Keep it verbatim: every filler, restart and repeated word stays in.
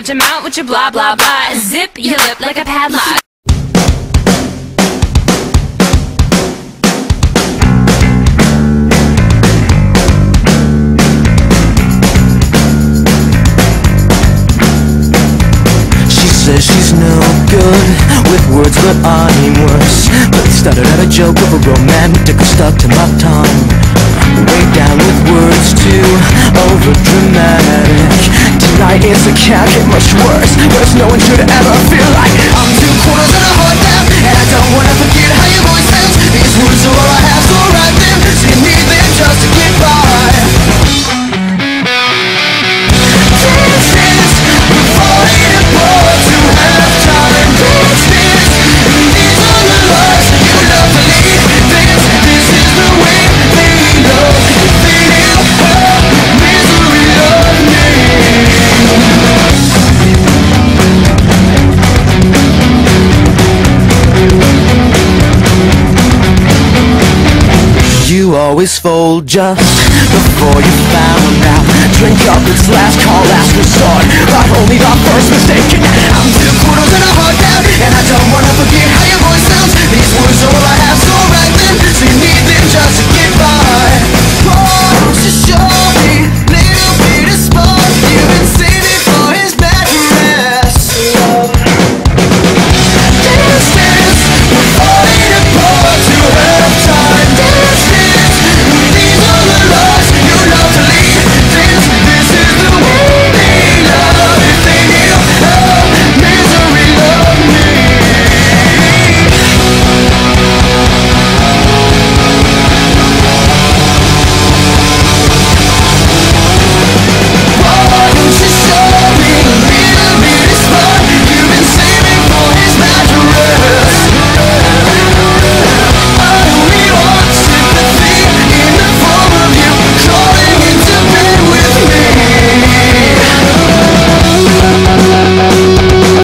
punch him out with your blah blah blah. Zip your lip like a padlock. Says she's no good with words, but I'm worse. But started out a joke of a romantic stuck to my tongue. Way down with words too over dramatic. Tonight it's a can't get much worse, but no one should ever feel like I'm two quarters and a heart down, and I don't wanna forget how your voice sounds. These words are all I have, so write them, so you need them just to get by. Distance before it falls. You always fold just before you found out. Drink up, it's last call, last resort, but only the first mistake. I'm two quarters and a heart down, and I don't wanna forget how your voice sounds. These words are all I